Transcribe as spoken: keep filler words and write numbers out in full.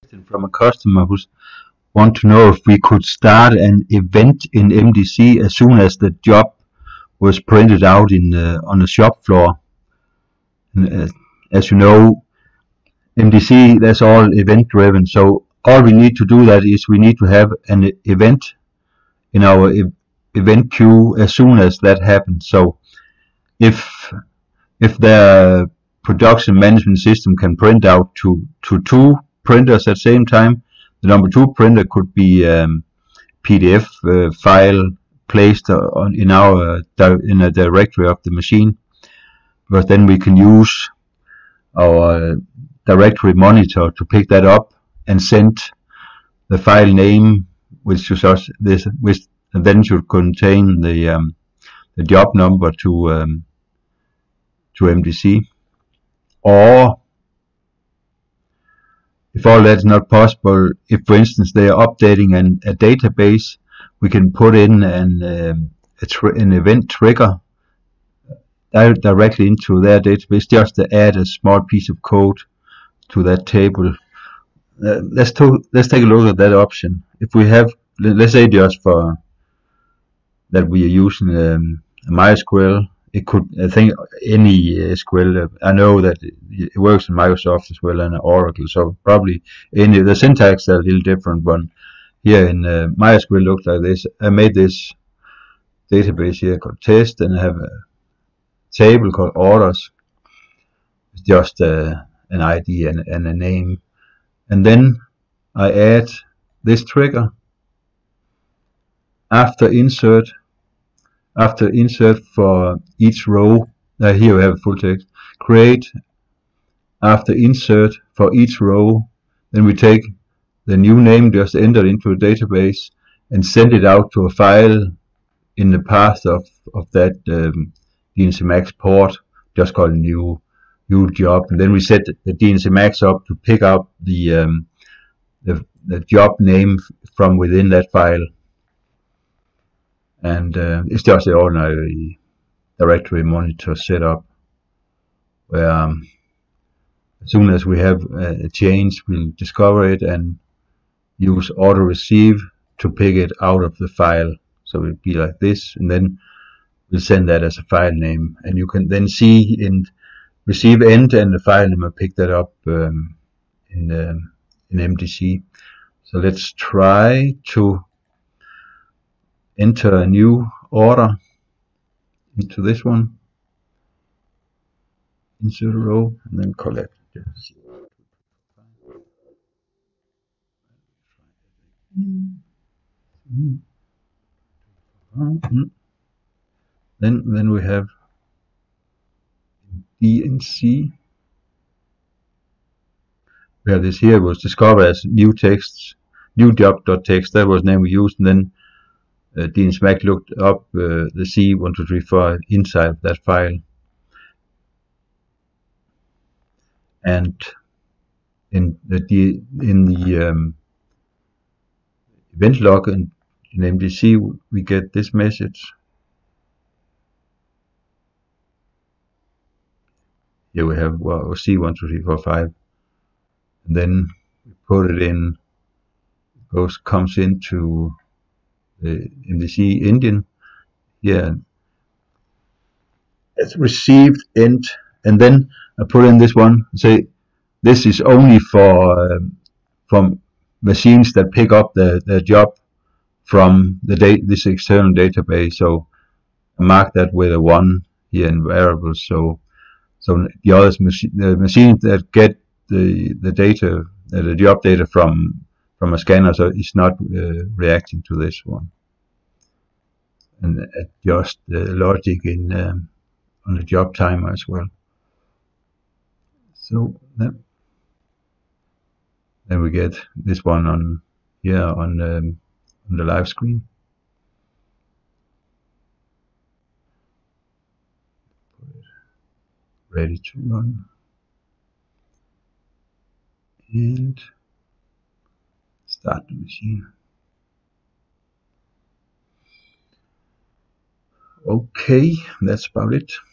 from a customer who want to know if we could start an event in M D C as soon as the job was printed out in uh, on the shop floor. And, uh, as you know, M D C, that's all event driven. So all we need to do that is we need to have an event in our e event queue as soon as that happens. So if if the production management system can print out to to two printers at the same time, the number two printer could be um, P D F uh, file placed on in our uh, in a directory of the machine, because then we can use our directory monitor to pick that up and send the file name, which is us, this, which then should contain the um, the job number to um, to M D C. Or if all that's not possible, if for instance they are updating an, a database, we can put in an um, a an event trigger directly into their database, just to add a small piece of code to that table. Uh, let's to, let's take a look at that option. If we have, let's say just for that we are using um, MySQL, it could, I think, any S Q L. I know that it works in Microsoft as well and Oracle, so probably any. The syntax are a little different, but here in uh, MySQL looks like this. I made this database here called test, and I have a table called orders. It's just uh, an I D and, and a name, and then I add this trigger after insert. After insert for each row, uh, here we have full text, create after insert for each row, then we take the new name just entered into a database and send it out to a file in the path of, of that um, D N C Max port, just called new new job, and then we set the D N C Max up to pick up the, um, the, the job name from within that file. And uh, it's just the ordinary directory monitor setup, where um, as soon as we have a change, we'll discover it and use auto receive to pick it out of the file. So it'll be like this, and then we'll send that as a file name, and you can then see in receive end and the file name will pick that up um, in um, in M D C. So let's try to enter a new order into this one, insert a row, and then collect. Then, then we have D N C. We have this here, was discovered as new texts, new job.txt. That was the name we used, and then Uh, D N C Max looked up uh, the C one two three four inside that file, and in the D, in the um, event log in, in M D C we get this message. Here we have well, C one two three four five, and then we put it in. It goes comes into the M D C engine here. It's received end, and then I put in this one. Say this is only for um, from machines that pick up the, the job from the date this external database. So I mark that with a one here in variables. So so the other machine, the machines that get the the data, uh, the job data from from a scanner, so it's not uh, reacting to this one. And adjust the logic in um, on the job timer as well. So then, then we get this one on here on um, on the live screen. Ready to run, and start the machine. Okay, that's about it.